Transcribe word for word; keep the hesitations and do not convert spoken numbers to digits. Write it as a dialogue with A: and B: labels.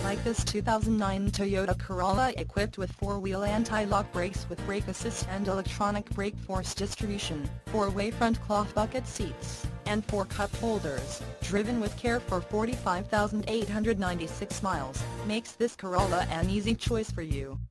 A: like this two thousand nine Toyota Corolla equipped with four-wheel anti-lock brakes with brake assist and electronic brake force distribution, four-way front cloth bucket seats, and four cup holders, driven with care for forty-five thousand eight hundred ninety-six miles, makes this Corolla an easy choice for you.